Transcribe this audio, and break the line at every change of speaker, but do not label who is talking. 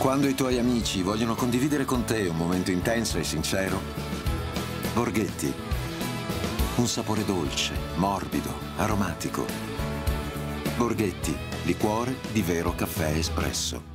Quando i tuoi amici vogliono condividere con te un momento intenso e sincero, Borghetti. Un sapore dolce, morbido, aromatico. Borghetti, liquore di vero caffè espresso.